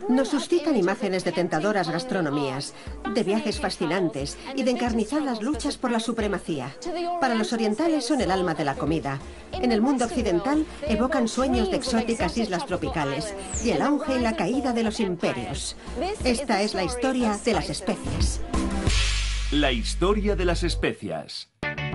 Nos suscitan imágenes de tentadoras gastronomías, de viajes fascinantes y de encarnizadas luchas por la supremacía. Para los orientales son el alma de la comida. En el mundo occidental evocan sueños de exóticas islas tropicales y el auge y la caída de los imperios. Esta es la historia de las especias. La historia de las especias.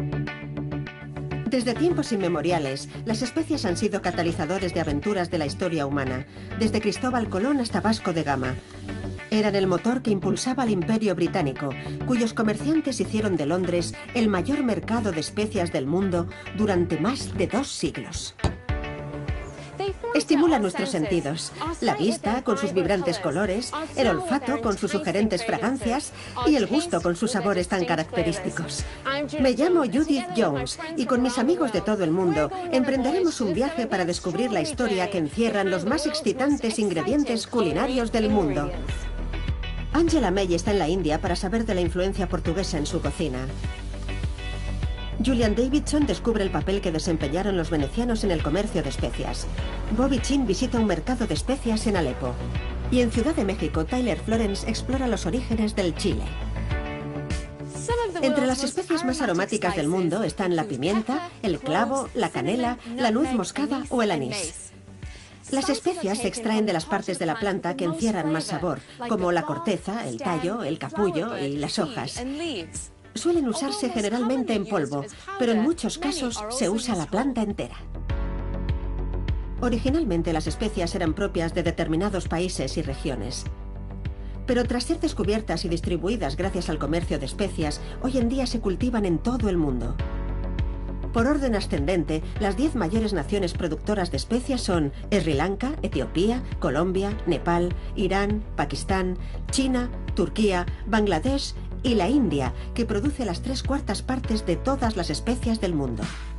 Desde tiempos inmemoriales, las especias han sido catalizadores de aventuras de la historia humana, desde Cristóbal Colón hasta Vasco de Gama. Eran el motor que impulsaba al Imperio Británico, cuyos comerciantes hicieron de Londres el mayor mercado de especias del mundo durante más de 2 siglos. Estimulan nuestros sentidos, la vista con sus vibrantes colores, el olfato con sus sugerentes fragancias y el gusto con sus sabores tan característicos. Me llamo Judith Jones y con mis amigos de todo el mundo emprenderemos un viaje para descubrir la historia que encierran los más excitantes ingredientes culinarios del mundo. Angela May está en la India para saber de la influencia portuguesa en su cocina. Julian Davidson descubre el papel que desempeñaron los venecianos en el comercio de especias. Bobby Chin visita un mercado de especias en Alepo. Y en Ciudad de México, Tyler Florence explora los orígenes del chile. Entre las especias más aromáticas del mundo están la pimienta, el clavo, la canela, la nuez moscada o el anís. Las especias se extraen de las partes de la planta que encierran más sabor, como la corteza, el tallo, el capullo y las hojas. Suelen usarse generalmente en polvo, pero en muchos casos se usa la planta entera. Originalmente las especias eran propias de determinados países y regiones. Pero tras ser descubiertas y distribuidas gracias al comercio de especias, hoy en día se cultivan en todo el mundo. Por orden ascendente, las 10 mayores naciones productoras de especias son Sri Lanka, Etiopía, Colombia, Nepal, Irán, Pakistán, China, Turquía, Bangladesh y la India, que produce las 3/4 partes de todas las especias del mundo.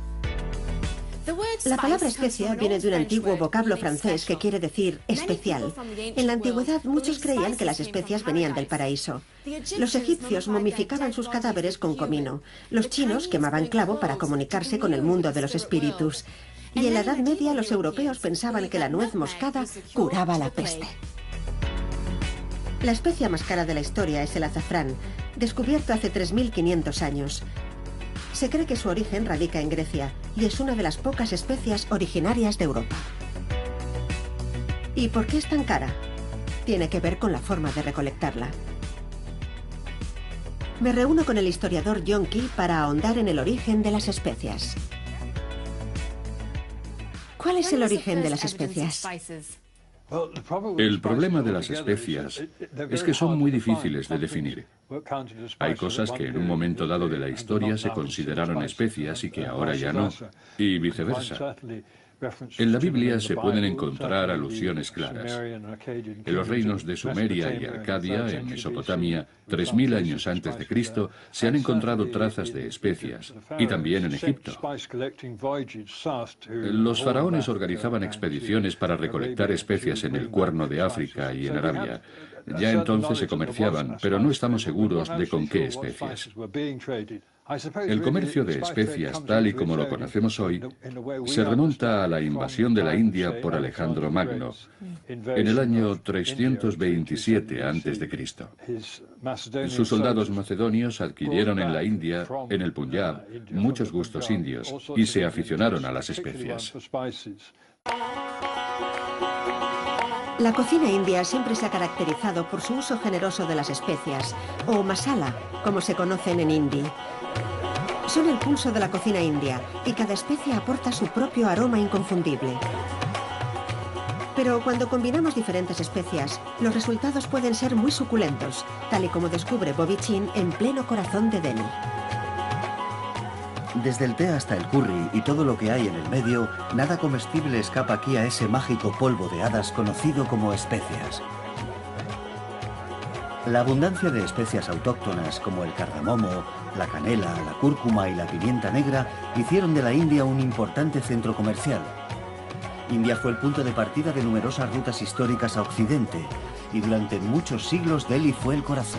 La palabra especia viene de un antiguo vocablo francés que quiere decir especial. En la antigüedad muchos creían que las especias venían del paraíso. Los egipcios momificaban sus cadáveres con comino. Los chinos quemaban clavo para comunicarse con el mundo de los espíritus. Y en la Edad Media los europeos pensaban que la nuez moscada curaba la peste. La especia más cara de la historia es el azafrán, descubierto hace 3.500 años. Se cree que su origen radica en Grecia y es una de las pocas especias originarias de Europa. ¿Y por qué es tan cara? Tiene que ver con la forma de recolectarla. Me reúno con el historiador John Key para ahondar en el origen de las especias. ¿Cuál es el origen de las especias? El problema de las especias es que son muy difíciles de definir. Hay cosas que en un momento dado de la historia se consideraron especias y que ahora ya no, y viceversa. En la Biblia se pueden encontrar alusiones claras. En los reinos de Sumeria y Arcadia, en Mesopotamia, 3000 años antes de Cristo, se han encontrado trazas de especias, y también en Egipto. Los faraones organizaban expediciones para recolectar especias en el Cuerno de África y en Arabia. Ya entonces se comerciaban, pero no estamos seguros de con qué especias. El comercio de especias, tal y como lo conocemos hoy, se remonta a la invasión de la India por Alejandro Magno, en el año 327 a.C. Sus soldados macedonios adquirieron en la India, en el Punjab, muchos gustos indios y se aficionaron a las especias. La cocina india siempre se ha caracterizado por su uso generoso de las especias, o masala, como se conocen en hindi. Son el pulso de la cocina india y cada especia aporta su propio aroma inconfundible. Pero cuando combinamos diferentes especias, los resultados pueden ser muy suculentos, tal y como descubre Bobby Chin en pleno corazón de Delhi. Desde el té hasta el curry y todo lo que hay en el medio, nada comestible escapa aquí a ese mágico polvo de hadas conocido como especias. La abundancia de especias autóctonas como el cardamomo, la canela, la cúrcuma y la pimienta negra hicieron de la India un importante centro comercial. India fue el punto de partida de numerosas rutas históricas a Occidente y durante muchos siglos Delhi fue el corazón.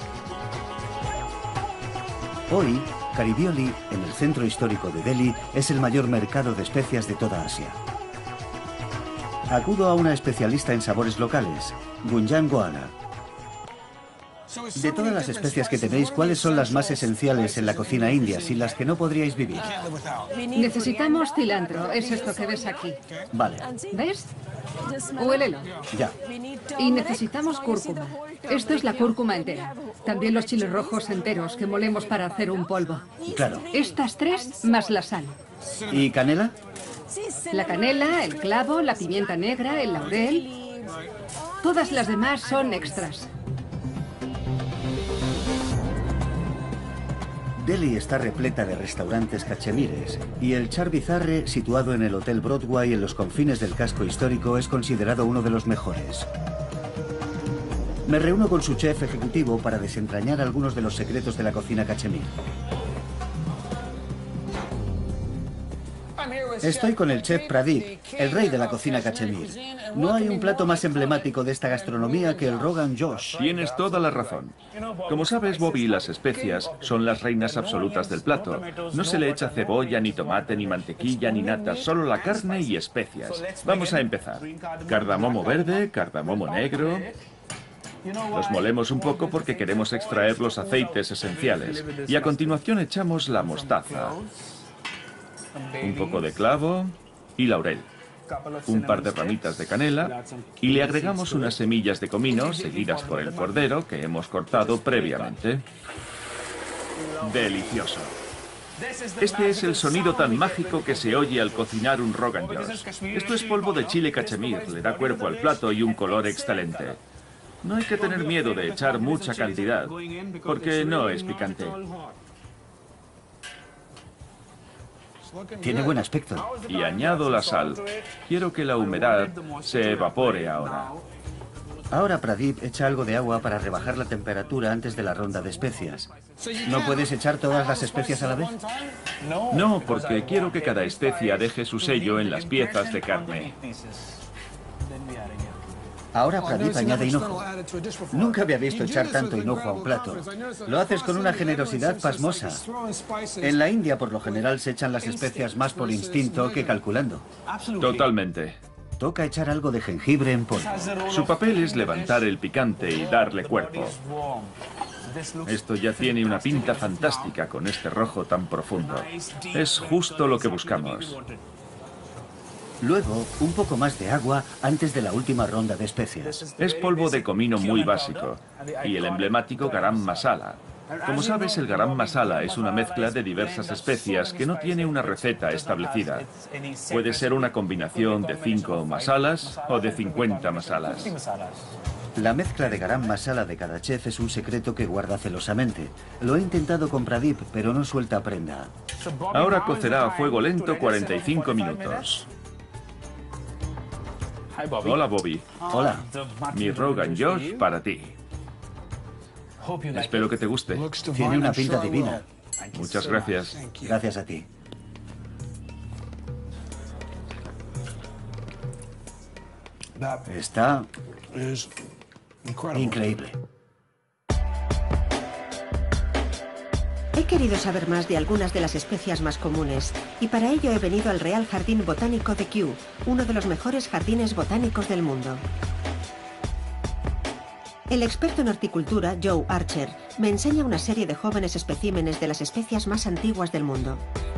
Hoy, Karidioli, en el centro histórico de Delhi, es el mayor mercado de especias de toda Asia. Acudo a una especialista en sabores locales, Gunjan Goana. De todas las especias que tenéis, ¿cuáles son las más esenciales en la cocina india, sin las que no podríais vivir? Necesitamos cilantro, es esto que ves aquí. Vale, ¿Ves? Huélelo. ya. Y necesitamos cúrcuma. Esto es la cúrcuma entera. También los chiles rojos enteros que molemos para hacer un polvo. Claro. Estas tres más la sal. ¿Y canela? La canela, el clavo, la pimienta negra, el laurel. Todas las demás son extras. Delhi está repleta de restaurantes cachemires y el Char Bizarre, situado en el Hotel Broadway en los confines del casco histórico, es considerado uno de los mejores. Me reúno con su chef ejecutivo para desentrañar algunos de los secretos de la cocina cachemir. Estoy con el chef Pradeep, el rey de la cocina cachemir. No hay un plato más emblemático de esta gastronomía que el Rogan Josh. Tienes toda la razón. Como sabes, Bobby, las especias son las reinas absolutas del plato. No se le echa cebolla, ni tomate, ni mantequilla, ni nata, solo la carne y especias. Vamos a empezar. Cardamomo verde, cardamomo negro. Los molemos un poco porque queremos extraer los aceites esenciales. Y a continuación echamos la mostaza, un poco de clavo y laurel, un par de ramitas de canela y le agregamos unas semillas de comino seguidas por el cordero que hemos cortado previamente. Delicioso. Este es el sonido tan mágico que se oye al cocinar un Rogan Josh. Esto es polvo de chile cachemir, le da cuerpo al plato y un color excelente. No hay que tener miedo de echar mucha cantidad, porque no es picante. Tiene buen aspecto. Y añado la sal. Quiero que la humedad se evapore ahora. Ahora Pradeep echa algo de agua para rebajar la temperatura antes de la ronda de especias. ¿No puedes echar todas las especias a la vez? No, porque quiero que cada especia deje su sello en las piezas de carne. Ahora Pradeep añade hinojo. Nunca había visto echar tanto hinojo a un plato. Lo haces con una generosidad pasmosa. En la India, por lo general, se echan las especias más por instinto que calculando. Totalmente. Toca echar algo de jengibre en polvo. Su papel es levantar el picante y darle cuerpo. Esto ya tiene una pinta fantástica con este rojo tan profundo. Es justo lo que buscamos. Luego, un poco más de agua antes de la última ronda de especias. Es polvo de comino muy básico y el emblemático garam masala. Como sabes, el garam masala es una mezcla de diversas especias que no tiene una receta establecida. Puede ser una combinación de 5 masalas o de 50 masalas. La mezcla de garam masala de cada chef es un secreto que guarda celosamente. Lo he intentado con Pradeep, pero no suelta prenda. Ahora cocerá a fuego lento 45 minutos. Hola, Bobby. Hola. Mi Rogan Josh para ti. Espero que te guste. Tiene una pinta divina. Muchas gracias. Gracias a ti. Está increíble. He querido saber más de algunas de las especias más comunes y para ello he venido al Real Jardín Botánico de Kew, uno de los mejores jardines botánicos del mundo. El experto en horticultura, Joe Archer, me enseña una serie de jóvenes especímenes de las especias más antiguas del mundo.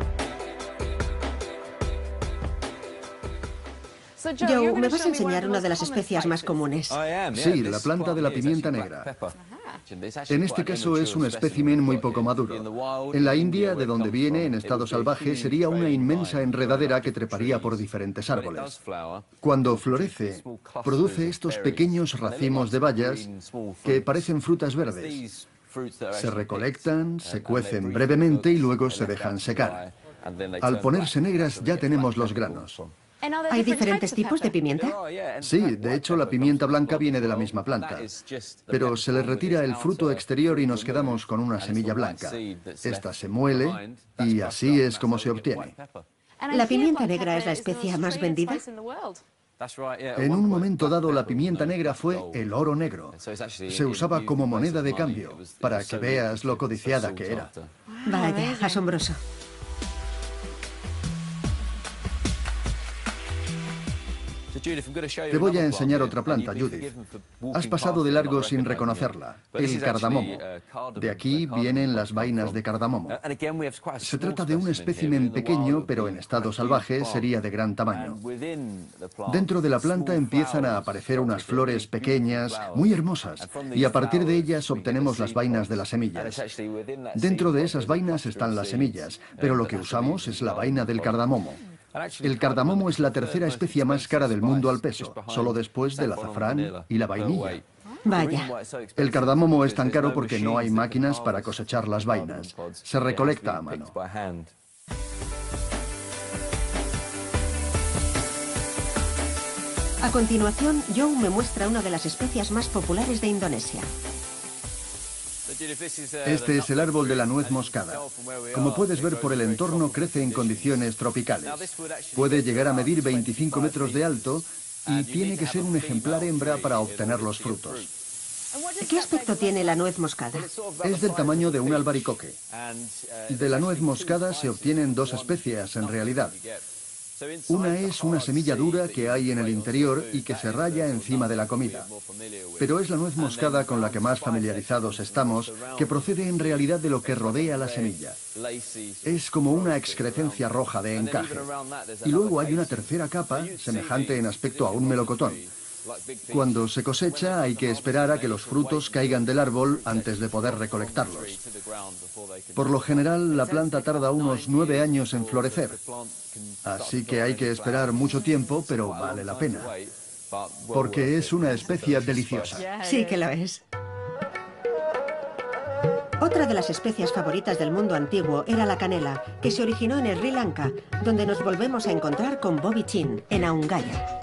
Joe, ¿me vas a enseñar una de las especias más comunes? Sí, la planta de la pimienta negra. En este caso es un espécimen muy poco maduro. En la India, de donde viene, en estado salvaje, sería una inmensa enredadera que treparía por diferentes árboles. Cuando florece, produce estos pequeños racimos de bayas que parecen frutas verdes. Se recolectan, se cuecen brevemente y luego se dejan secar. Al ponerse negras ya tenemos los granos. ¿Hay diferentes tipos de pimienta? Sí, de hecho la pimienta blanca viene de la misma planta, pero se le retira el fruto exterior y nos quedamos con una semilla blanca. Esta se muele y así es como se obtiene. ¿La pimienta negra es la especia más vendida? En un momento dado la pimienta negra fue el oro negro. Se usaba como moneda de cambio, para que veas lo codiciada que era. Vaya, asombroso. Te voy a enseñar otra planta, Judith. Has pasado de largo sin reconocerla, el cardamomo. De aquí vienen las vainas de cardamomo. Se trata de un espécimen pequeño, pero en estado salvaje sería de gran tamaño. Dentro de la planta empiezan a aparecer unas flores pequeñas, muy hermosas, y a partir de ellas obtenemos las vainas de las semillas. Dentro de esas vainas están las semillas, pero lo que usamos es la vaina del cardamomo. El cardamomo es la tercera especia más cara del mundo al peso, solo después del azafrán y la vainilla. Vaya. El cardamomo es tan caro porque no hay máquinas para cosechar las vainas. Se recolecta a mano. A continuación, Joe me muestra una de las especias más populares de Indonesia. Este es el árbol de la nuez moscada. Como puedes ver por el entorno, crece en condiciones tropicales. Puede llegar a medir 25 metros de alto y tiene que ser un ejemplar hembra para obtener los frutos. ¿Qué aspecto tiene la nuez moscada? Es del tamaño de un albaricoque. De la nuez moscada se obtienen dos especias en realidad. Una es una semilla dura que hay en el interior y que se raya encima de la comida. Pero es la nuez moscada con la que más familiarizados estamos, que procede en realidad de lo que rodea la semilla. Es como una excrescencia roja de encaje. Y luego hay una tercera capa, semejante en aspecto a un melocotón. Cuando se cosecha hay que esperar a que los frutos caigan del árbol antes de poder recolectarlos. Por lo general, la planta tarda unos 9 años en florecer. Así que hay que esperar mucho tiempo, pero vale la pena. Porque es una especia deliciosa. Sí que lo es. Otra de las especias favoritas del mundo antiguo era la canela, que se originó en Sri Lanka, donde nos volvemos a encontrar con Bobby Chin, en Aungaya.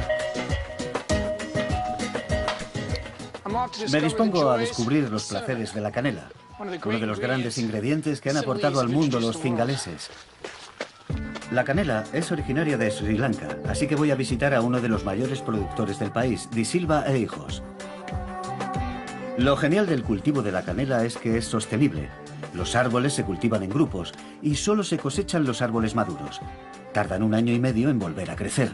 Me dispongo a descubrir los placeres de la canela, uno de los grandes ingredientes que han aportado al mundo los cingaleses. La canela es originaria de Sri Lanka, así que voy a visitar a uno de los mayores productores del país, Di Silva e Hijos. Lo genial del cultivo de la canela es que es sostenible. Los árboles se cultivan en grupos y solo se cosechan los árboles maduros. Tardan 1 año y medio en volver a crecer.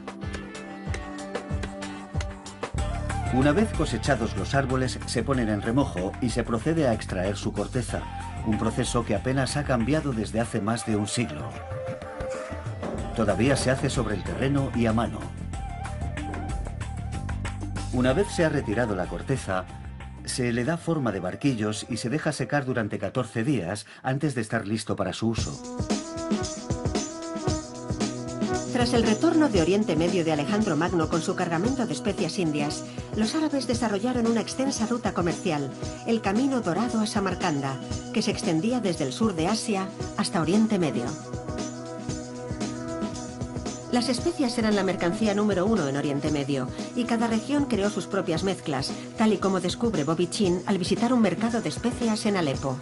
Una vez cosechados los árboles, se ponen en remojo y se procede a extraer su corteza, un proceso que apenas ha cambiado desde hace más de un siglo. Todavía se hace sobre el terreno y a mano. Una vez se ha retirado la corteza, se le da forma de barquillos y se deja secar durante 14 días antes de estar listo para su uso. Tras el retorno de Oriente Medio de Alejandro Magno con su cargamento de especias indias, los árabes desarrollaron una extensa ruta comercial, el Camino Dorado a Samarcanda, que se extendía desde el sur de Asia hasta Oriente Medio. Las especias eran la mercancía número 1 en Oriente Medio, y cada región creó sus propias mezclas, tal y como descubre Bobby Chin al visitar un mercado de especias en Alepo.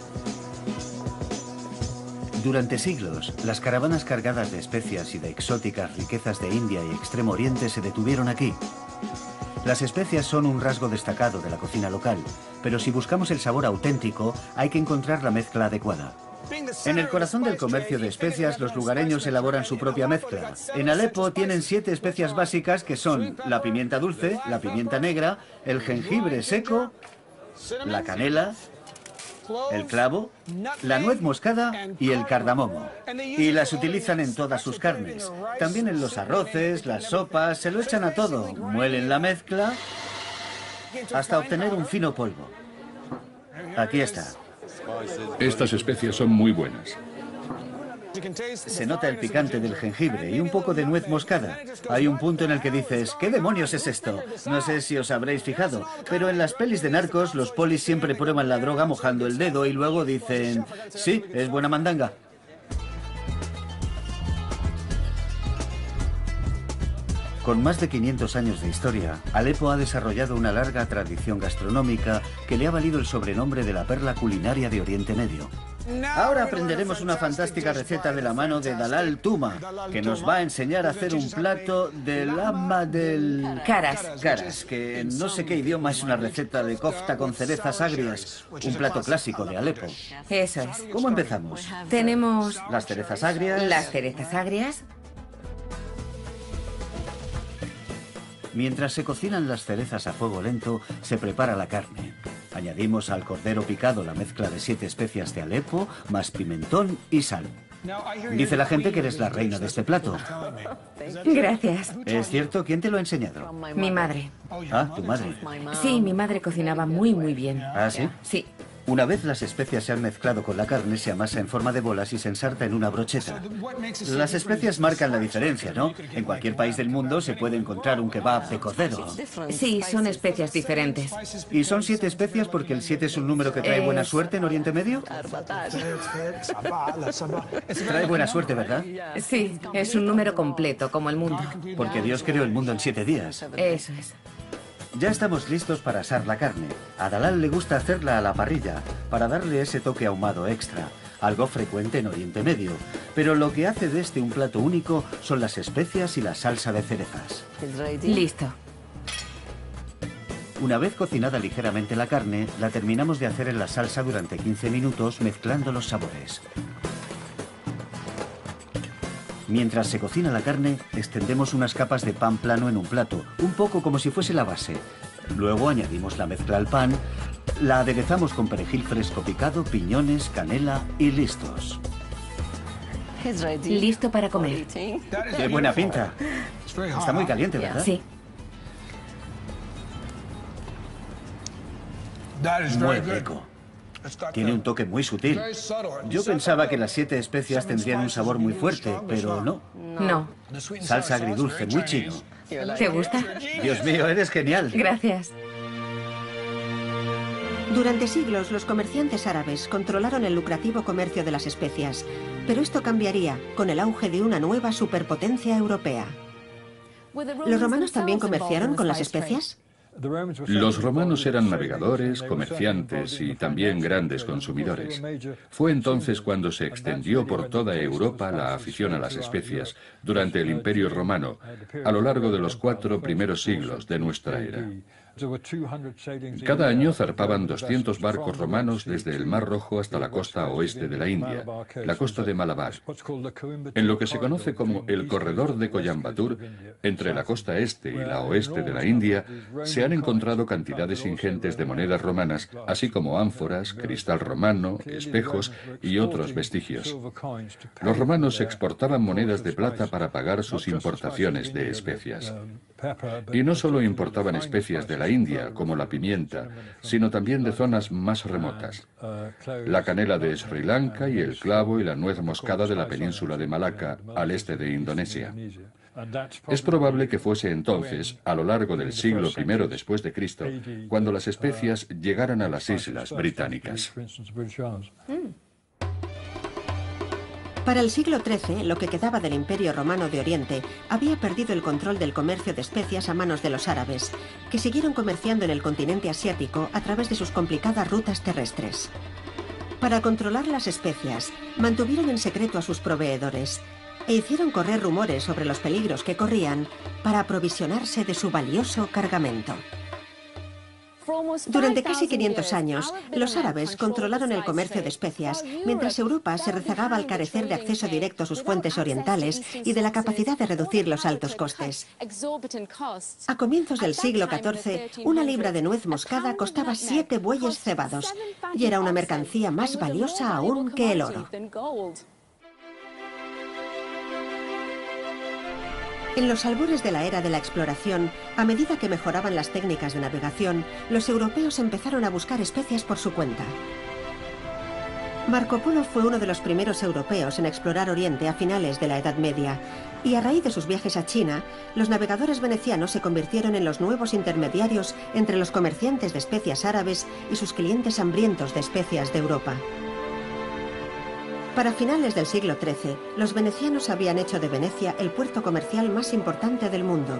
Durante siglos, las caravanas cargadas de especias y de exóticas riquezas de India y Extremo Oriente se detuvieron aquí. Las especias son un rasgo destacado de la cocina local, pero si buscamos el sabor auténtico, hay que encontrar la mezcla adecuada. En el corazón del comercio de especias, los lugareños elaboran su propia mezcla. En Alepo tienen 7 especias básicas que son la pimienta dulce, la pimienta negra, el jengibre seco, la canela, el clavo, la nuez moscada y el cardamomo. Y las utilizan en todas sus carnes. También en los arroces, las sopas, se lo echan a todo. Muelen la mezcla hasta obtener un fino polvo. Aquí está. Estas especias son muy buenas. Se nota el picante del jengibre y un poco de nuez moscada. Hay un punto en el que dices, ¿qué demonios es esto? No sé si os habréis fijado, pero en las pelis de narcos los polis siempre prueban la droga mojando el dedo y luego dicen, sí, es buena mandanga. Con más de 500 años de historia, Alepo ha desarrollado una larga tradición gastronómica que le ha valido el sobrenombre de la perla culinaria de Oriente Medio. Ahora aprenderemos una fantástica receta de la mano de Dalal Tuma, que nos va a enseñar a hacer un plato del ama del... Caras, que en no sé qué idioma es una receta de kofta con cerezas agrias, un plato clásico de Alepo. Eso es. ¿Cómo empezamos? Tenemos Las cerezas agrias... las cerezas agrias. Mientras se cocinan las cerezas a fuego lento, se prepara la carne. Añadimos al cordero picado la mezcla de 7 especias de Alepo, más pimentón y sal. Dice la gente que eres la reina de este plato. Gracias. ¿Es cierto? ¿Quién te lo ha enseñado? Mi madre. Ah, tu madre. Sí, mi madre cocinaba muy bien. ¿Ah, sí? Sí. Una vez las especias se han mezclado con la carne, se amasa en forma de bolas y se ensarta en una brocheta. Las especias marcan la diferencia, ¿no? En cualquier país del mundo se puede encontrar un kebab de cordero. Sí, son especias diferentes. ¿Y son 7 especias porque el 7 es un número que trae buena suerte en Oriente Medio? Trae buena suerte, ¿verdad? Sí, es un número completo, como el mundo. Porque Dios creó el mundo en 7 días. Eso es. Ya estamos listos para asar la carne. A Dalal le gusta hacerla a la parrilla, para darle ese toque ahumado extra, algo frecuente en Oriente Medio. Pero lo que hace de este un plato único son las especias y la salsa de cerezas. Listo. Una vez cocinada ligeramente la carne, la terminamos de hacer en la salsa durante 15 minutos mezclando los sabores. Mientras se cocina la carne, extendemos unas capas de pan plano en un plato, un poco como si fuese la base. Luego añadimos la mezcla al pan, la aderezamos con perejil fresco picado, piñones, canela y listos. Listo para comer. ¡Qué buena pinta! Está muy caliente, ¿verdad? Sí. Muy rico. Tiene un toque muy sutil. Yo pensaba que las 7 especias tendrían un sabor muy fuerte, pero no. No. Salsa agridulce, muy chino. ¿Te gusta? Dios mío, eres genial. Gracias. Durante siglos, los comerciantes árabes controlaron el lucrativo comercio de las especias, pero esto cambiaría con el auge de una nueva superpotencia europea. ¿Los romanos también comerciaron con las especias? Los romanos eran navegadores, comerciantes y también grandes consumidores. Fue entonces cuando se extendió por toda Europa la afición a las especias durante el Imperio Romano, a lo largo de los 4 primeros siglos de nuestra era. Cada año zarpaban 200 barcos romanos desde el Mar Rojo hasta la costa oeste de la India, la costa de Malabar. En lo que se conoce como el corredor de Coimbatore, entre la costa este y la oeste de la India, se han encontrado cantidades ingentes de monedas romanas, así como ánforas, cristal romano, espejos y otros vestigios. Los romanos exportaban monedas de plata para pagar sus importaciones de especias. Y no solo importaban especias de la India, como la pimienta, sino también de zonas más remotas. La canela de Sri Lanka y el clavo y la nuez moscada de la península de Malaca, al este de Indonesia. Es probable que fuese entonces, a lo largo del siglo I después de Cristo, cuando las especias llegaran a las islas británicas. Para el siglo XIII, lo que quedaba del Imperio Romano de Oriente había perdido el control del comercio de especias a manos de los árabes, que siguieron comerciando en el continente asiático a través de sus complicadas rutas terrestres. Para controlar las especias, mantuvieron en secreto a sus proveedores e hicieron correr rumores sobre los peligros que corrían para aprovisionarse de su valioso cargamento. Durante casi 500 años, los árabes controlaron el comercio de especias, mientras Europa se rezagaba al carecer de acceso directo a sus fuentes orientales y de la capacidad de reducir los altos costes. A comienzos del siglo XIV, una libra de nuez moscada costaba 7 bueyes cebados y era una mercancía más valiosa aún que el oro. En los albores de la era de la exploración, a medida que mejoraban las técnicas de navegación, los europeos empezaron a buscar especias por su cuenta. Marco Polo fue uno de los primeros europeos en explorar Oriente a finales de la Edad Media, y a raíz de sus viajes a China, los navegadores venecianos se convirtieron en los nuevos intermediarios entre los comerciantes de especias árabes y sus clientes hambrientos de especias de Europa. Para finales del siglo XIII, los venecianos habían hecho de Venecia el puerto comercial más importante del mundo.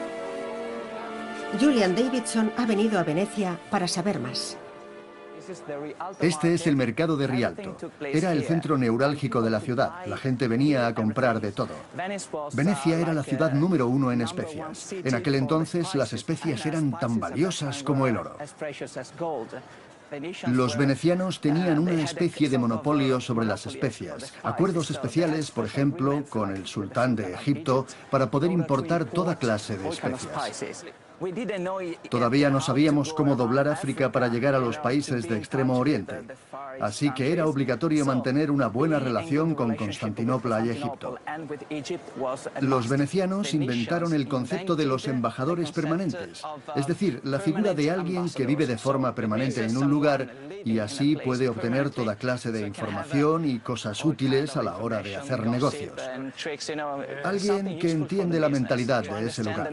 Julian Davidson ha venido a Venecia para saber más. Este es el mercado de Rialto. Era el centro neurálgico de la ciudad. La gente venía a comprar de todo. Venecia era la ciudad número 1 en especias. En aquel entonces las especias eran tan valiosas como el oro. Los venecianos tenían una especie de monopolio sobre las especias. Acuerdos especiales, por ejemplo, con el sultán de Egipto para poder importar toda clase de especias. Todavía no sabíamos cómo doblar África para llegar a los países de Extremo Oriente, así que era obligatorio mantener una buena relación con Constantinopla y Egipto. Los venecianos inventaron el concepto de los embajadores permanentes, es decir, la figura de alguien que vive de forma permanente en un lugar y así puede obtener toda clase de información y cosas útiles a la hora de hacer negocios. Alguien que entiende la mentalidad de ese lugar.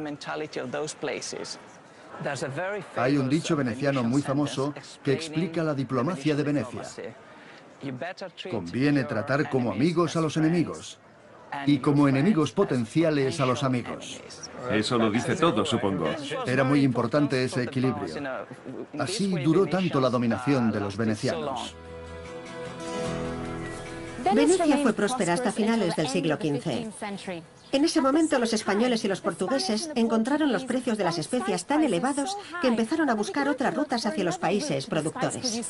Hay un dicho veneciano muy famoso que explica la diplomacia de Venecia. Conviene tratar como amigos a los enemigos y como enemigos potenciales a los amigos. Eso lo dice todo, supongo. Era muy importante ese equilibrio. Así duró tanto la dominación de los venecianos. Venecia fue próspera hasta finales del siglo XV. En ese momento los españoles y los portugueses encontraron los precios de las especias tan elevados que empezaron a buscar otras rutas hacia los países productores.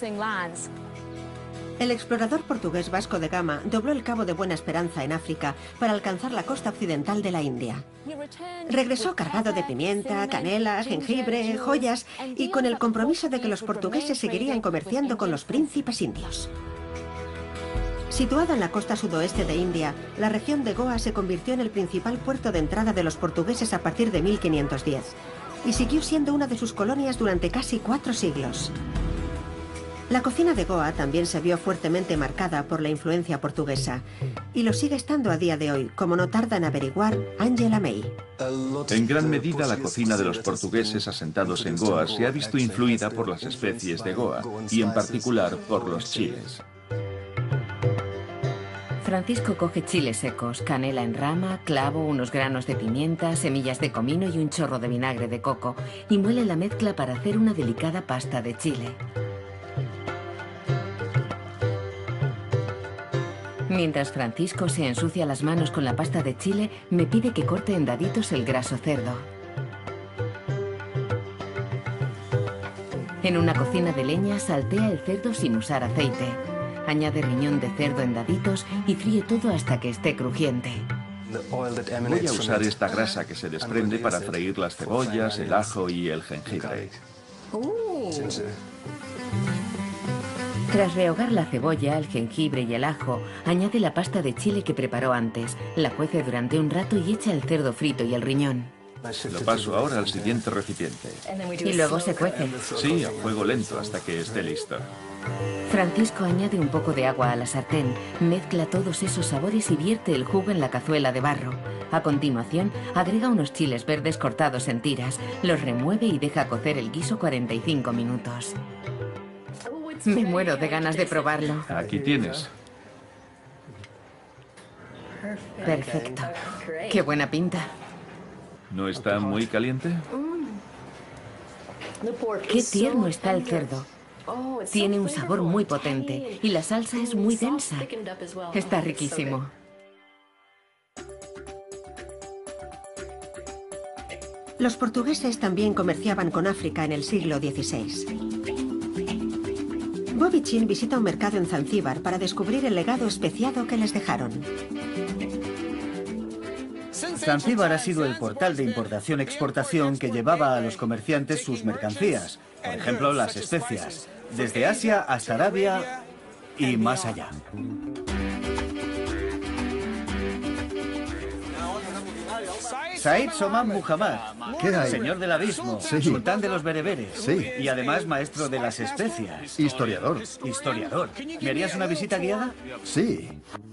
El explorador portugués Vasco de Gama dobló el Cabo de Buena Esperanza en África para alcanzar la costa occidental de la India. Regresó cargado de pimienta, canela, jengibre, joyas y con el compromiso de que los portugueses seguirían comerciando con los príncipes indios. Situada en la costa sudoeste de India, la región de Goa se convirtió en el principal puerto de entrada de los portugueses a partir de 1510 y siguió siendo una de sus colonias durante casi 4 siglos. La cocina de Goa también se vio fuertemente marcada por la influencia portuguesa y lo sigue estando a día de hoy, como no tarda en averiguar Angela May. En gran medida la cocina de los portugueses asentados en Goa se ha visto influida por las especies de Goa y en particular por los chiles. Francisco coge chiles secos, canela en rama, clavo, unos granos de pimienta, semillas de comino y un chorro de vinagre de coco y muele la mezcla para hacer una delicada pasta de chile. Mientras Francisco se ensucia las manos con la pasta de chile, me pide que corte en daditos el graso cerdo. En una cocina de leña saltea el cerdo sin usar aceite. Añade riñón de cerdo en daditos y fríe todo hasta que esté crujiente. Voy a usar esta grasa que se desprende para freír las cebollas, el ajo y el jengibre. Tras rehogar la cebolla, el jengibre y el ajo, añade la pasta de chile que preparó antes, la cuece durante un rato y echa el cerdo frito y el riñón. Lo paso ahora al siguiente recipiente. Y luego se cuece. Sí, a fuego lento hasta que esté listo. Francisco añade un poco de agua a la sartén, mezcla todos esos sabores y vierte el jugo en la cazuela de barro. A continuación, agrega unos chiles verdes cortados en tiras, los remueve y deja cocer el guiso 45 minutos. Me muero de ganas de probarlo. Aquí tienes. Perfecto. Qué buena pinta. ¿No está muy caliente? Qué tierno está el cerdo. Tiene un sabor muy potente y la salsa es muy densa. Está riquísimo. Los portugueses también comerciaban con África en el siglo XVI. Bobby Chin visita un mercado en Zanzíbar para descubrir el legado especiado que les dejaron. Zanzíbar ha sido el portal de importación-exportación que llevaba a los comerciantes sus mercancías, por ejemplo, las especias, desde Asia hasta Arabia y más allá. Said Somán Muhammad, señor del abismo, sultán de los bereberes, y además maestro de las especias. Historiador. Historiador. ¿Me harías una visita guiada? Sí.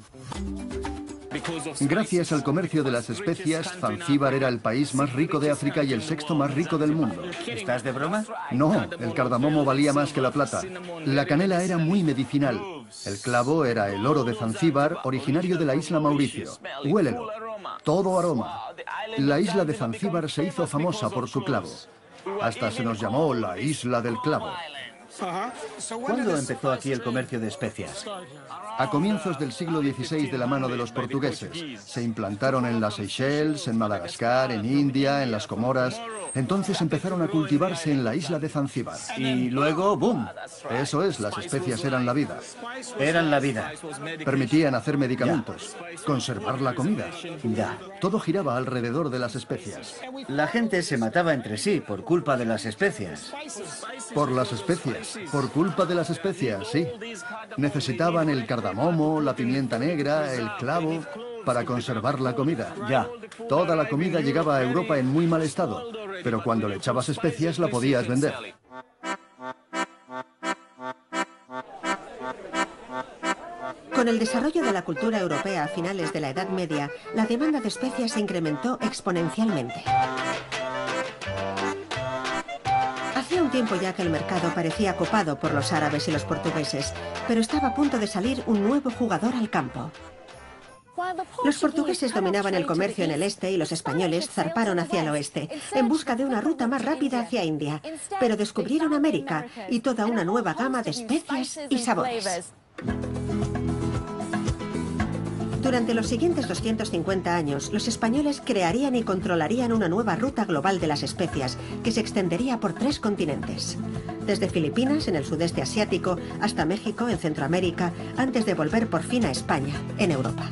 Gracias al comercio de las especias, Zanzíbar era el país más rico de África y el sexto más rico del mundo. ¿Estás de broma? No, el cardamomo valía más que la plata. La canela era muy medicinal. El clavo era el oro de Zanzíbar, originario de la isla Mauricio. Huélelo. Todo aroma. La isla de Zanzíbar se hizo famosa por su clavo. Hasta se nos llamó la isla del clavo. ¿Cuándo empezó aquí el comercio de especias? A comienzos del siglo XVI de la mano de los portugueses. Se implantaron en las Seychelles, en Madagascar, en India, en las Comoras. Entonces empezaron a cultivarse en la isla de Zanzíbar. Y luego, ¡boom! Eso es, las especias eran la vida. Eran la vida. Permitían hacer medicamentos, conservar la comida. Ya. Todo giraba alrededor de las especias. La gente se mataba entre sí por culpa de las especias. Por las especias, por culpa de las especias, sí. Necesitaban el cardamomo, la pimienta negra, el clavo, para conservar la comida. Ya. Toda la comida llegaba a Europa en muy mal estado, pero cuando le echabas especias la podías vender. Con el desarrollo de la cultura europea a finales de la Edad Media, la demanda de especias se incrementó exponencialmente. Hacía un tiempo ya que el mercado parecía copado por los árabes y los portugueses, pero estaba a punto de salir un nuevo jugador al campo. Los portugueses dominaban el comercio en el este y los españoles zarparon hacia el oeste, en busca de una ruta más rápida hacia India, pero descubrieron América y toda una nueva gama de especias y sabores. Durante los siguientes 250 años, los españoles crearían y controlarían una nueva ruta global de las especias, que se extendería por 3 continentes. Desde Filipinas, en el sudeste asiático, hasta México, en Centroamérica, antes de volver por fin a España, en Europa.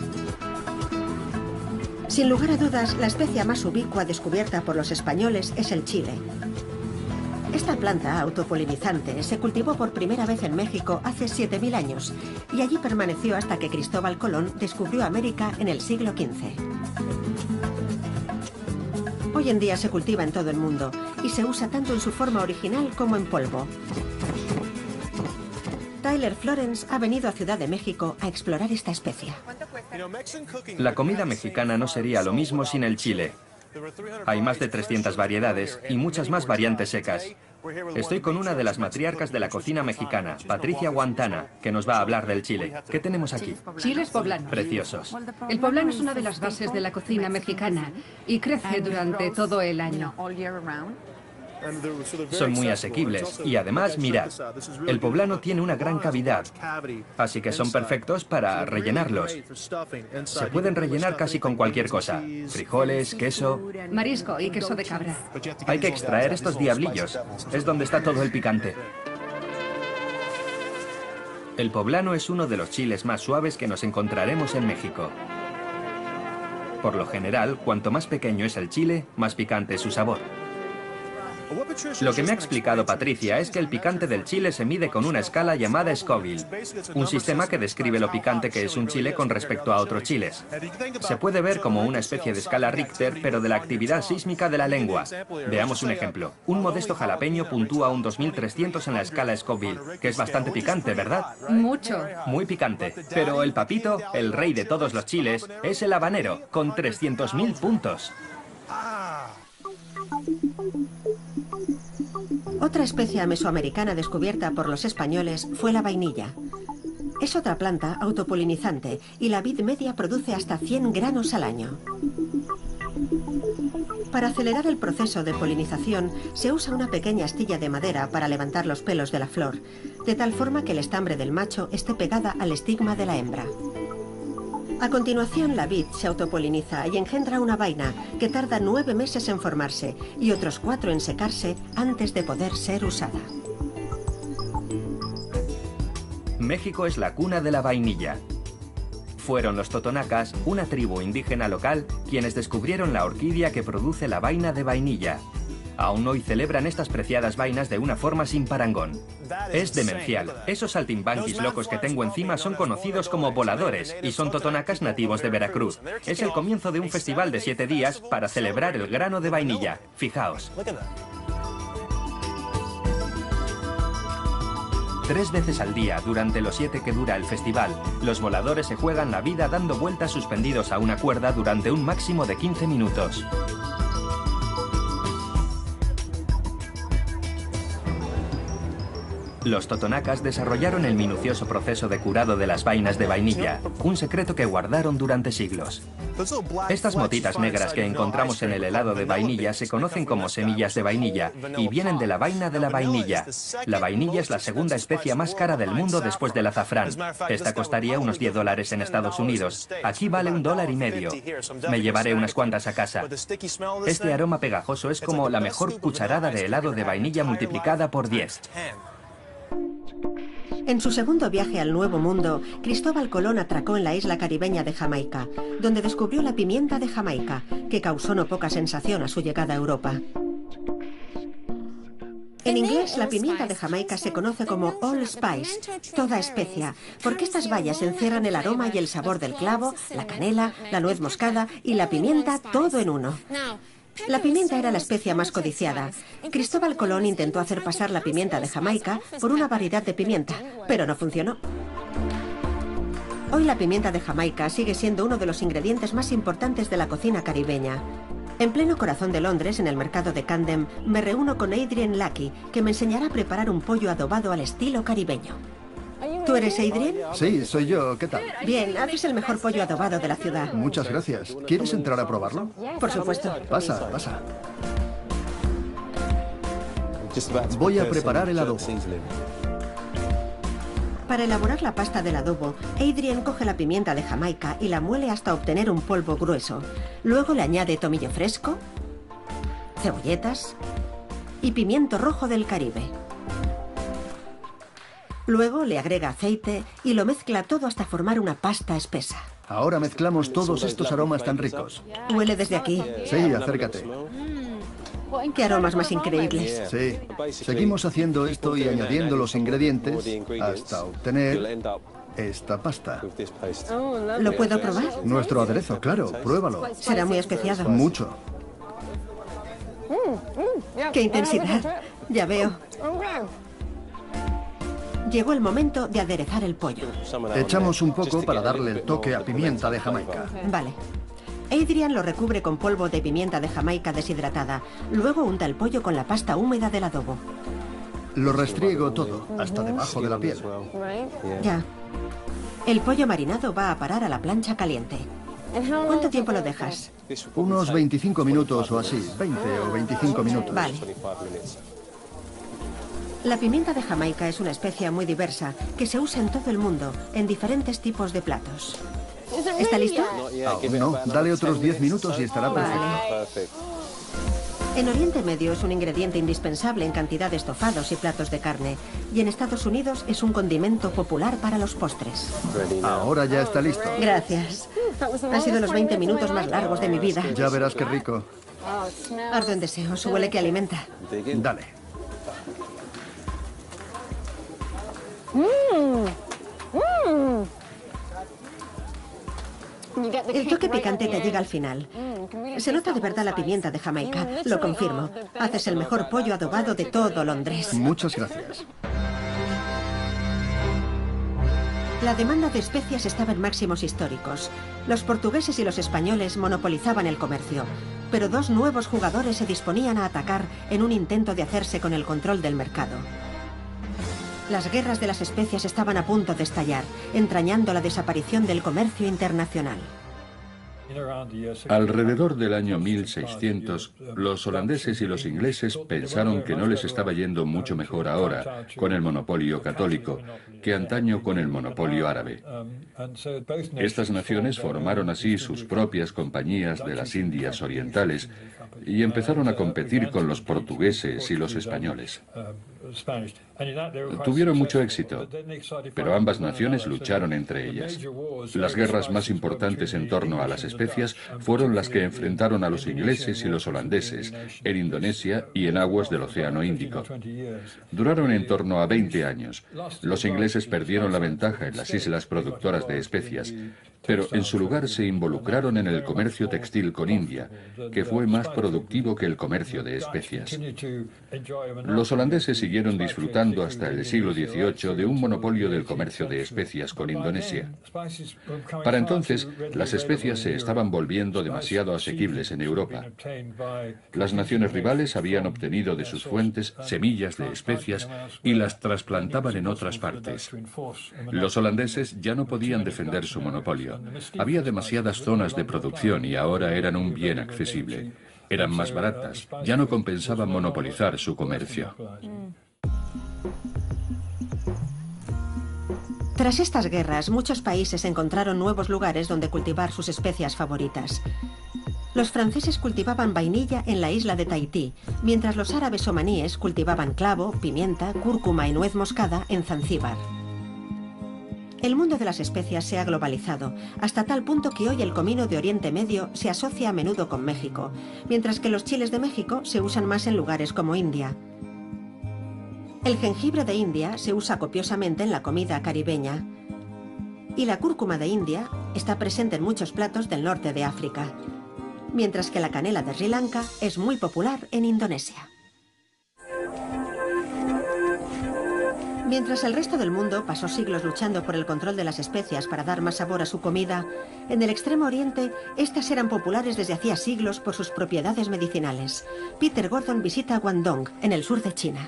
Sin lugar a dudas, la especia más ubicua descubierta por los españoles es el chile. Esta planta autopolinizante se cultivó por primera vez en México hace 7000 años y allí permaneció hasta que Cristóbal Colón descubrió América en el siglo XV. Hoy en día se cultiva en todo el mundo y se usa tanto en su forma original como en polvo. Tyler Florence ha venido a Ciudad de México a explorar esta especia. La comida mexicana no sería lo mismo sin el chile. Hay más de 300 variedades y muchas más variantes secas. Estoy con una de las matriarcas de la cocina mexicana, Patricia Guantana, que nos va a hablar del chile. ¿Qué tenemos aquí? Chiles poblanos. Preciosos. El poblano es una de las bases de la cocina mexicana y crece durante todo el año. Son muy asequibles y además, mirad, el poblano tiene una gran cavidad, así que son perfectos para rellenarlos. Se pueden rellenar casi con cualquier cosa, frijoles, queso... Marisco y queso de cabra. Hay que extraer estos diablillos, es donde está todo el picante. El poblano es uno de los chiles más suaves que nos encontraremos en México. Por lo general, cuanto más pequeño es el chile, más picante es su sabor. Lo que me ha explicado Patricia es que el picante del chile se mide con una escala llamada Scoville, un sistema que describe lo picante que es un chile con respecto a otros chiles. Se puede ver como una especie de escala Richter, pero de la actividad sísmica de la lengua. Veamos un ejemplo. Un modesto jalapeño puntúa un 2300 en la escala Scoville, que es bastante picante, ¿verdad? Mucho. Muy picante. Pero el papito, el rey de todos los chiles, es el habanero, con 300.000 puntos. Otra especia mesoamericana descubierta por los españoles fue la vainilla. Es otra planta autopolinizante y la vid media produce hasta 100 granos al año. Para acelerar el proceso de polinización se usa una pequeña astilla de madera para levantar los pelos de la flor, de tal forma que el estambre del macho esté pegada al estigma de la hembra. A continuación, la vid se autopoliniza y engendra una vaina que tarda 9 meses en formarse y otros 4 en secarse antes de poder ser usada. México es la cuna de la vainilla. Fueron los totonacas, una tribu indígena local, quienes descubrieron la orquídea que produce la vaina de vainilla. Aún hoy celebran estas preciadas vainas de una forma sin parangón. Es demencial. Esos saltimbanquis locos que tengo encima son conocidos como voladores y son totonacas nativos de Veracruz. Es el comienzo de un festival de 7 días para celebrar el grano de vainilla. Fijaos. 3 veces al día, durante los 7 que dura el festival, los voladores se juegan la vida dando vueltas suspendidos a una cuerda durante un máximo de 15 minutos. Los totonacas desarrollaron el minucioso proceso de curado de las vainas de vainilla, un secreto que guardaron durante siglos. Estas motitas negras que encontramos en el helado de vainilla se conocen como semillas de vainilla y vienen de la vaina de la vainilla. La vainilla es la segunda especia más cara del mundo después del azafrán. Esta costaría unos $10 en Estados Unidos. Aquí vale $1,50. Me llevaré unas cuantas a casa. Este aroma pegajoso es como la mejor cucharada de helado de vainilla multiplicada por 10. En su segundo viaje al Nuevo Mundo, Cristóbal Colón atracó en la isla caribeña de Jamaica, donde descubrió la pimienta de Jamaica, que causó no poca sensación a su llegada a Europa. En inglés, la pimienta de Jamaica se conoce como allspice, toda especia, porque estas bayas encierran el aroma y el sabor del clavo, la canela, la nuez moscada y la pimienta, todo en uno. La pimienta era la especia más codiciada. Cristóbal Colón intentó hacer pasar la pimienta de Jamaica por una variedad de pimienta, pero no funcionó. Hoy la pimienta de Jamaica sigue siendo uno de los ingredientes más importantes de la cocina caribeña. En pleno corazón de Londres, en el mercado de Camden, me reúno con Adrian Lucky, que me enseñará a preparar un pollo adobado al estilo caribeño. ¿Tú eres Adrian? Sí, soy yo. ¿Qué tal? Bien, haces el mejor pollo adobado de la ciudad. Muchas gracias. ¿Quieres entrar a probarlo? Por supuesto. Pasa, pasa. Voy a preparar el adobo. Para elaborar la pasta del adobo, Adrian coge la pimienta de Jamaica y la muele hasta obtener un polvo grueso. Luego le añade tomillo fresco, cebolletas y pimiento rojo del Caribe. Luego le agrega aceite y lo mezcla todo hasta formar una pasta espesa. Ahora mezclamos todos estos aromas tan ricos. Huele desde aquí. Sí, acércate. ¡Qué aromas más increíbles! Sí. Seguimos haciendo esto y añadiendo los ingredientes hasta obtener esta pasta. ¿Lo puedo probar? Nuestro aderezo, claro. Pruébalo. Será muy especiado. Mucho. ¡Qué intensidad! Ya veo. Llegó el momento de aderezar el pollo. Echamos un poco para darle el toque a pimienta de Jamaica. Vale. Adrian lo recubre con polvo de pimienta de Jamaica deshidratada. Luego unta el pollo con la pasta húmeda del adobo. Lo restriego todo, hasta debajo de la piel. Ya. El pollo marinado va a parar a la plancha caliente. ¿Cuánto tiempo lo dejas? Unos 25 minutos o así. 20 o 25 minutos. Vale. La pimienta de Jamaica es una especia muy diversa que se usa en todo el mundo, en diferentes tipos de platos. ¿Está listo? Aún no. Dale otros 10 minutos y estará perfecto. Vale. En Oriente Medio es un ingrediente indispensable en cantidad de estofados y platos de carne. Y en Estados Unidos es un condimento popular para los postres. Ahora ya está listo. Gracias. Han sido los 20 minutos más largos de mi vida. Ya verás qué rico. Ardo en deseos, huele que alimenta. Dale. El toque picante te llega al final. Se nota de verdad la pimienta de Jamaica, lo confirmo. Haces el mejor pollo adobado de todo Londres. Muchas gracias. La demanda de especias estaba en máximos históricos. Los portugueses y los españoles monopolizaban el comercio, pero dos nuevos jugadores se disponían a atacar en un intento de hacerse con el control del mercado. Las guerras de las especias estaban a punto de estallar, entrañando la desaparición del comercio internacional. Alrededor del año 1600, los holandeses y los ingleses pensaron que no les estaba yendo mucho mejor ahora con el monopolio católico que antaño con el monopolio árabe. Estas naciones formaron así sus propias compañías de las Indias Orientales y empezaron a competir con los portugueses y los españoles. Tuvieron mucho éxito, pero ambas naciones lucharon entre ellas. Las guerras más importantes en torno a las especias fueron las que enfrentaron a los ingleses y los holandeses en Indonesia y en aguas del Océano Índico. Duraron en torno a 20 años. Los ingleses perdieron la ventaja en las islas productoras de especias, pero en su lugar se involucraron en el comercio textil con India, que fue más productivo que el comercio de especias. Los holandeses siguieron siguieron disfrutando hasta el siglo XVIII de un monopolio del comercio de especias con Indonesia. Para entonces, las especias se estaban volviendo demasiado asequibles en Europa. Las naciones rivales habían obtenido de sus fuentes semillas de especias y las trasplantaban en otras partes. Los holandeses ya no podían defender su monopolio. Había demasiadas zonas de producción y ahora eran un bien accesible. Eran más baratas, ya no compensaba monopolizar su comercio. Tras estas guerras, muchos países encontraron nuevos lugares donde cultivar sus especias favoritas. Los franceses cultivaban vainilla en la isla de Tahití, mientras los árabes omaníes cultivaban clavo, pimienta, cúrcuma y nuez moscada en Zanzíbar. El mundo de las especias se ha globalizado, hasta tal punto que hoy el comino de Oriente Medio se asocia a menudo con México, mientras que los chiles de México se usan más en lugares como India. El jengibre de India se usa copiosamente en la comida caribeña. Y la cúrcuma de India está presente en muchos platos del norte de África, mientras que la canela de Sri Lanka es muy popular en Indonesia. Mientras el resto del mundo pasó siglos luchando por el control de las especias para dar más sabor a su comida, en el Extremo Oriente estas eran populares desde hacía siglos por sus propiedades medicinales. Peter Gordon visita Guangdong, en el sur de China.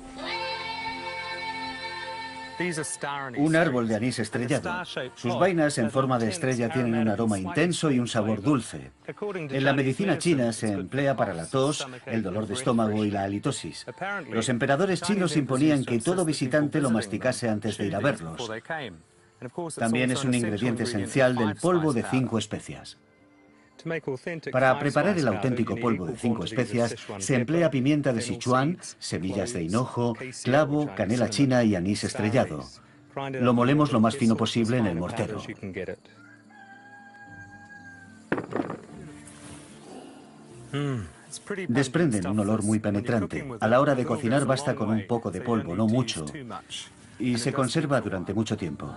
Un árbol de anís estrellado. Sus vainas en forma de estrella tienen un aroma intenso y un sabor dulce. En la medicina china se emplea para la tos, el dolor de estómago y la halitosis. Los emperadores chinos imponían que todo visitante lo masticase antes de ir a verlos. También es un ingrediente esencial del polvo de 5 especias. Para preparar el auténtico polvo de 5 especias se emplea pimienta de Sichuan, semillas de hinojo, clavo, canela china y anís estrellado. Lo molemos lo más fino posible en el mortero. Desprenden un olor muy penetrante. A la hora de cocinar basta con un poco de polvo, no mucho, y se conserva durante mucho tiempo.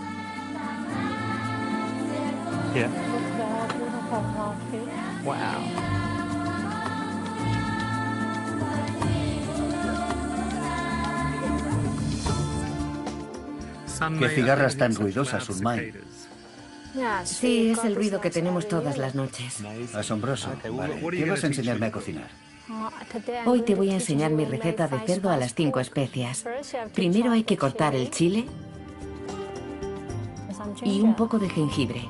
Qué cigarras tan ruidosas, Sunmai. Sí, es el ruido que tenemos todas las noches. Asombroso. Vale. ¿Qué vas a enseñarme a cocinar? Hoy te voy a enseñar mi receta de cerdo a las 5 especias. Primero hay que cortar el chile y un poco de jengibre.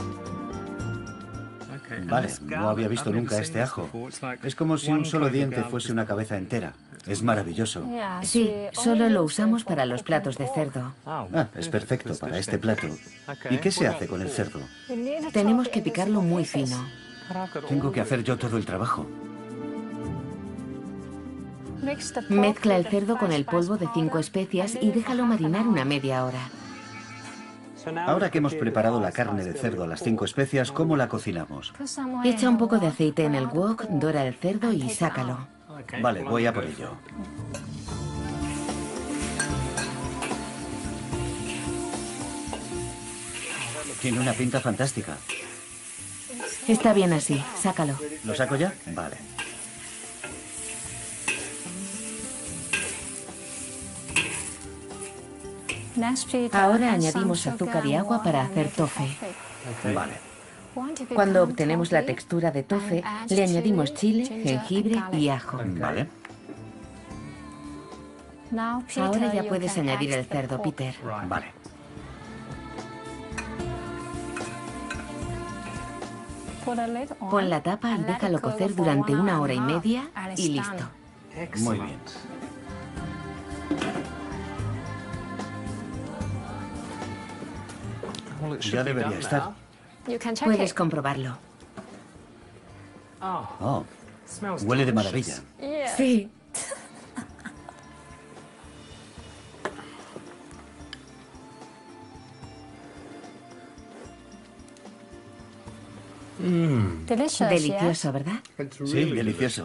Vale, no había visto nunca este ajo. Es como si un solo diente fuese una cabeza entera. Es maravilloso. Sí, solo lo usamos para los platos de cerdo. Ah, es perfecto para este plato. ¿Y qué se hace con el cerdo? Tenemos que picarlo muy fino. Tengo que hacer yo todo el trabajo. Mezcla el cerdo con el polvo de 5 especias y déjalo marinar una media hora. Ahora que hemos preparado la carne de cerdo a las 5 especias, ¿cómo la cocinamos? Echa un poco de aceite en el wok, dora el cerdo y sácalo. Vale, voy a por ello. Tiene una pinta fantástica. Está bien así, sácalo. ¿Lo saco ya? Vale. Ahora añadimos azúcar y agua para hacer tofe. Vale. Cuando obtenemos la textura de tofe, le añadimos chile, jengibre y ajo. Vale. Ahora ya puedes añadir el cerdo, Peter. Vale. Pon la tapa y déjalo cocer durante 1 hora y media y listo. Muy bien. Ya debería estar. Puedes comprobarlo. Oh, huele de maravilla. Sí. Delicioso, ¿verdad? Sí, delicioso.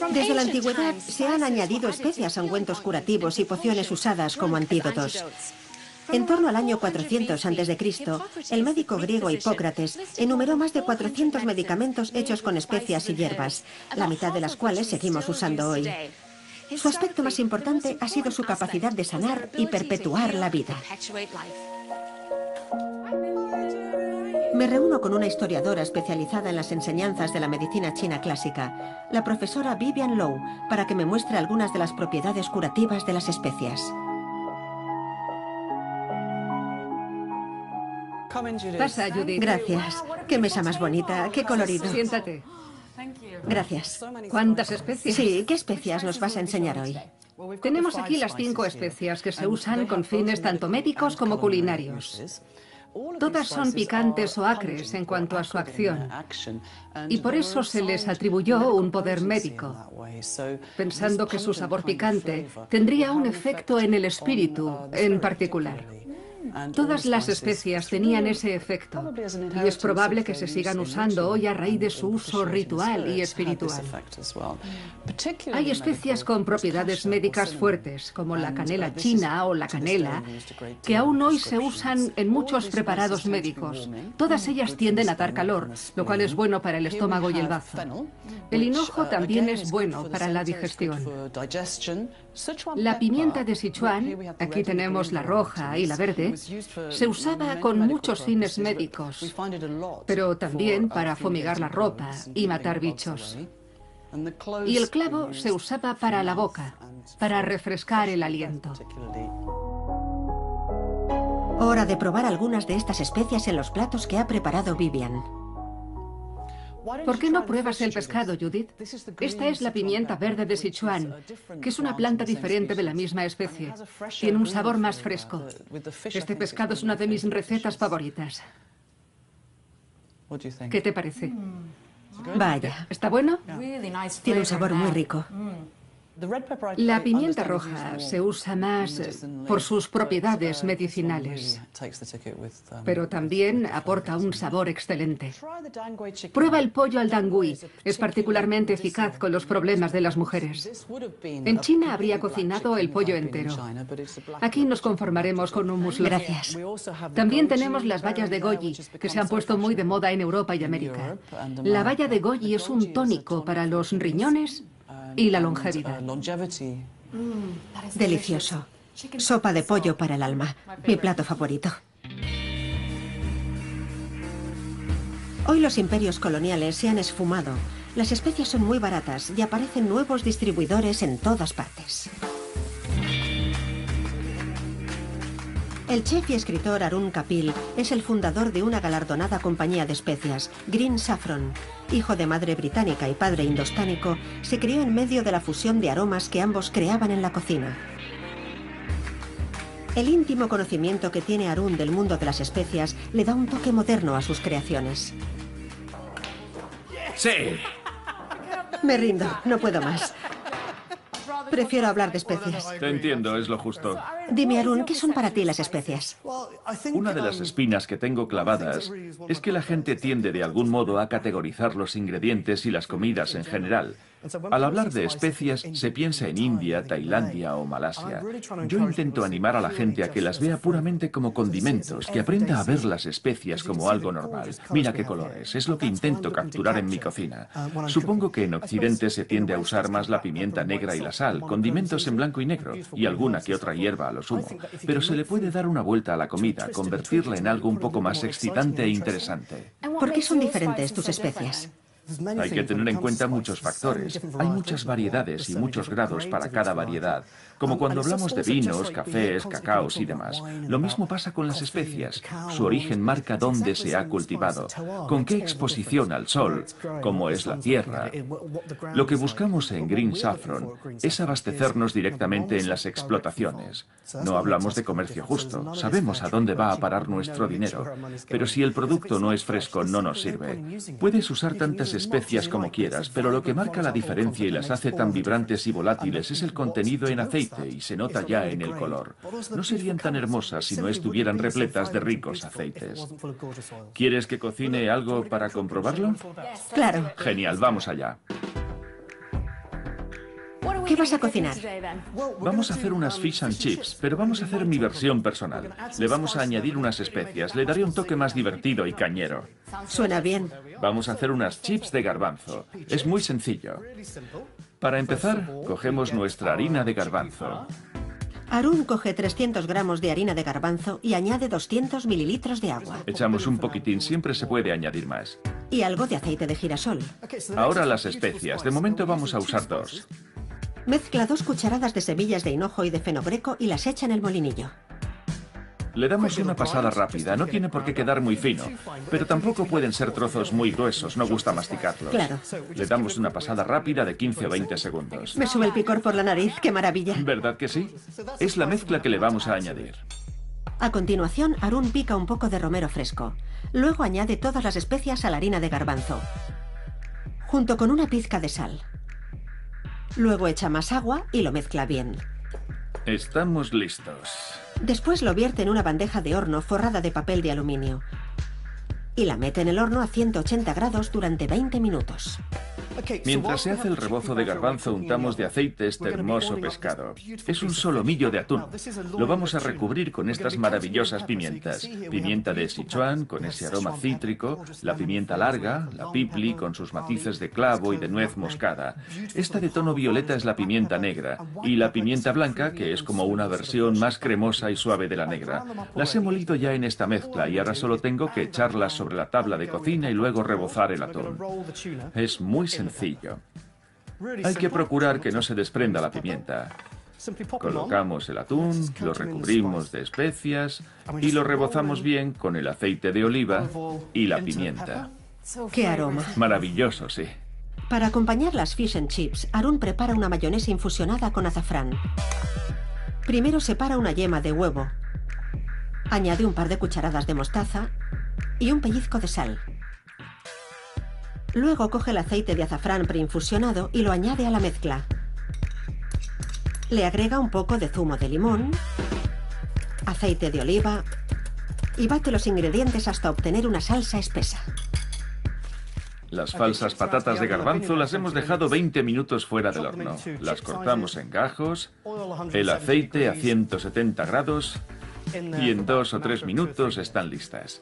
Desde la antigüedad se han añadido especias a ungüentos curativos y pociones usadas como antídotos. En torno al año 400 a.C., el médico griego Hipócrates enumeró más de 400 medicamentos hechos con especias y hierbas, la mitad de las cuales seguimos usando hoy. Su aspecto más importante ha sido su capacidad de sanar y perpetuar la vida. Me reúno con una historiadora especializada en las enseñanzas de la medicina china clásica, la profesora Vivian Low, para que me muestre algunas de las propiedades curativas de las especias. Pasa, Judith. Gracias. Qué mesa más bonita, qué colorido. Siéntate. Gracias. ¿Cuántas especias? Sí, ¿qué especias nos vas a enseñar hoy? Tenemos aquí las 5 especias que se usan con fines tanto médicos como culinarios. Todas son picantes o acres en cuanto a su acción, y por eso se les atribuyó un poder médico, pensando que su sabor picante tendría un efecto en el espíritu en particular. Todas las especias tenían ese efecto, y es probable que se sigan usando hoy a raíz de su uso ritual y espiritual. Hay especias con propiedades médicas fuertes, como la canela china o la canela, que aún hoy se usan en muchos preparados médicos. Todas ellas tienden a dar calor, lo cual es bueno para el estómago y el bazo. El hinojo también es bueno para la digestión. La pimienta de Sichuan, aquí tenemos la roja y la verde, se usaba con muchos fines médicos, pero también para fumigar la ropa y matar bichos. Y el clavo se usaba para la boca, para refrescar el aliento. Hora de probar algunas de estas especias en los platos que ha preparado Vivian. ¿Por qué no pruebas el pescado, Judith? Esta es la pimienta verde de Sichuan, que es una planta diferente de la misma especie. Tiene un sabor más fresco. Este pescado es una de mis recetas favoritas. ¿Qué te parece? Vaya, ¿Está bueno? tiene un sabor muy rico. La pimienta roja se usa más por sus propiedades medicinales, pero también aporta un sabor excelente. Prueba el pollo al dangui, es particularmente eficaz con los problemas de las mujeres. En China habría cocinado el pollo entero. Aquí nos conformaremos con un muslo. Gracias. También tenemos las bayas de goji, que se han puesto muy de moda en Europa y América. La baya de goji es un tónico para los riñones y la longevidad. Delicioso. Sopa de pollo para el alma. Mi plato favorito. Hoy los imperios coloniales se han esfumado. Las especias son muy baratas y aparecen nuevos distribuidores en todas partes. El chef y escritor Arun Kapil es el fundador de una galardonada compañía de especias, Green Saffron. Hijo de madre británica y padre indostánico, se crió en medio de la fusión de aromas que ambos creaban en la cocina. El íntimo conocimiento que tiene Arun del mundo de las especias le da un toque moderno a sus creaciones. ¡Sí! Me rindo, no puedo más. Prefiero hablar de especias. Te entiendo, es lo justo. Dime, Arun, ¿qué son para ti las especias? Una de las espinas que tengo clavadas es que la gente tiende de algún modo a categorizar los ingredientes y las comidas en general. Al hablar de especias se piensa en India, Tailandia o Malasia. Yo intento animar a la gente a que las vea puramente como condimentos, que aprenda a ver las especias como algo normal. Mira qué colores, es lo que intento capturar en mi cocina. Supongo que en Occidente se tiende a usar más la pimienta negra y la sal, condimentos en blanco y negro, y alguna que otra hierba a lo sumo. Pero se le puede dar una vuelta a la comida, convertirla en algo un poco más excitante e interesante. ¿Por qué son diferentes tus especias? Hay que tener en cuenta muchos factores. Hay muchas variedades y muchos grados para cada variedad, como cuando hablamos de vinos, cafés, cacaos y demás. Lo mismo pasa con las especias. Su origen marca dónde se ha cultivado, con qué exposición al sol, cómo es la tierra. Lo que buscamos en Green Saffron es abastecernos directamente en las explotaciones. No hablamos de comercio justo, sabemos a dónde va a parar nuestro dinero, pero si el producto no es fresco no nos sirve. Puedes usar tantas especias como quieras, pero lo que marca la diferencia y las hace tan vibrantes y volátiles es el contenido en aceite, y se nota ya en el color. No serían tan hermosas si no estuvieran repletas de ricos aceites. ¿Quieres que cocine algo para comprobarlo? Claro. Genial, vamos allá. ¿Qué vas a cocinar? Vamos a hacer unas fish and chips, pero vamos a hacer mi versión personal. Le vamos a añadir unas especias, le daré un toque más divertido y cañero. Suena bien. Vamos a hacer unas chips de garbanzo. Es muy sencillo. Para empezar, cogemos nuestra harina de garbanzo. Arun coge 300 gramos de harina de garbanzo y añade 200 mililitros de agua. Echamos un poquitín, siempre se puede añadir más. Y algo de aceite de girasol. Ahora las especias. De momento vamos a usar 2. Mezcla 2 cucharadas de semillas de hinojo y de fenogreco y las echa en el molinillo. Le damos una pasada rápida, no tiene por qué quedar muy fino, pero tampoco pueden ser trozos muy gruesos, no gusta masticarlos. Claro. Le damos una pasada rápida de 15 o 20 segundos. Me sube el picor por la nariz, qué maravilla. ¿Verdad que sí? Es la mezcla que le vamos a añadir. A continuación, Arun pica un poco de romero fresco. Luego añade todas las especias a la harina de garbanzo, junto con una pizca de sal. Luego echa más agua y lo mezcla bien. Estamos listos. Después lo vierte en una bandeja de horno forrada de papel de aluminio y la mete en el horno a 180 grados durante 20 minutos. Mientras se hace el rebozo de garbanzo, untamos de aceite este hermoso pescado. Es un solomillo de atún. Lo vamos a recubrir con estas maravillosas pimientas. Pimienta de Sichuan, con ese aroma cítrico, la pimienta larga, la pipli, con sus matices de clavo y de nuez moscada. Esta de tono violeta es la pimienta negra, y la pimienta blanca, que es como una versión más cremosa y suave de la negra. Las he molido ya en esta mezcla, y ahora solo tengo que echarlas sobre la tabla de cocina y luego rebozar el atún. Es muy sencillo. Hay que procurar que no se desprenda la pimienta. Colocamos el atún, lo recubrimos de especias y lo rebozamos bien con el aceite de oliva y la pimienta. ¡Qué aroma! Maravilloso, sí. Para acompañar las fish and chips, Arun prepara una mayonesa infusionada con azafrán. Primero separa una yema de huevo. Añade un par de cucharadas de mostaza y un pellizco de sal. Luego coge el aceite de azafrán preinfusionado y lo añade a la mezcla. Le agrega un poco de zumo de limón, aceite de oliva y bate los ingredientes hasta obtener una salsa espesa. Las falsas patatas de garbanzo las hemos dejado 20 minutos fuera del horno. Las cortamos en gajos, el aceite a 170 grados y en 2 o 3 minutos están listas.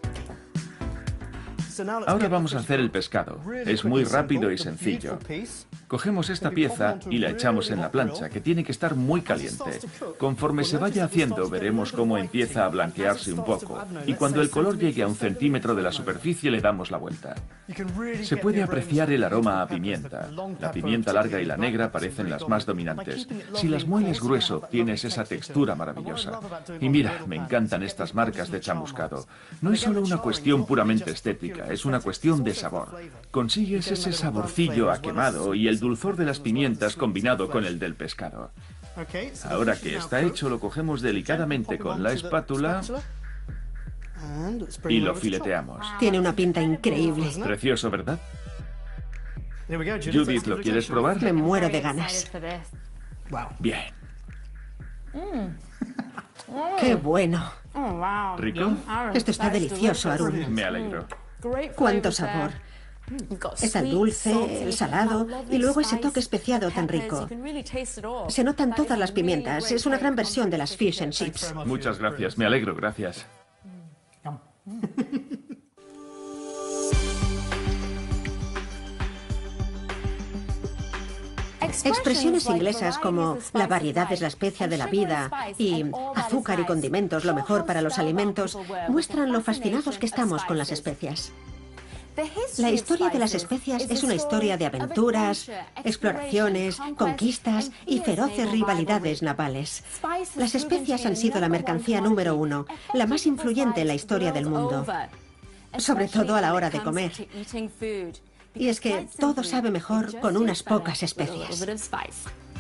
Ahora vamos a hacer el pescado. Es muy rápido y sencillo. Cogemos esta pieza y la echamos en la plancha, que tiene que estar muy caliente. Conforme se vaya haciendo, veremos cómo empieza a blanquearse un poco. Y cuando el color llegue a 1 centímetro de la superficie, le damos la vuelta. Se puede apreciar el aroma a pimienta. La pimienta larga y la negra parecen las más dominantes. Si las mueles grueso, tienes esa textura maravillosa. Y mira, me encantan estas marcas de chamuscado. No es solo una cuestión puramente estética, es una cuestión de sabor. Consigues ese saborcillo a quemado y el dulzor de las pimientas combinado con el del pescado. Ahora que está hecho, lo cogemos delicadamente con la espátula y lo fileteamos. Tiene una pinta increíble. Precioso, ¿verdad? Judith, ¿lo quieres probar? Me muero de ganas. Bien. ¡Qué bueno! ¿Rico? Esto está delicioso, Arun. Me alegro. ¡Cuánto sabor! Está el dulce, el salado y luego ese toque especiado tan rico. Se notan todas las pimientas. Es una gran versión de las fish and chips. Muchas gracias, me alegro, gracias. Expresiones inglesas como la variedad es la especia de la vida y azúcar y condimentos lo mejor para los alimentos muestran lo fascinados que estamos con las especias. La historia de las especias es una historia de aventuras, exploraciones, conquistas y feroces rivalidades navales. Las especias han sido la mercancía número 1, la más influyente en la historia del mundo, sobre todo a la hora de comer. Y es que todo sabe mejor con unas pocas especias.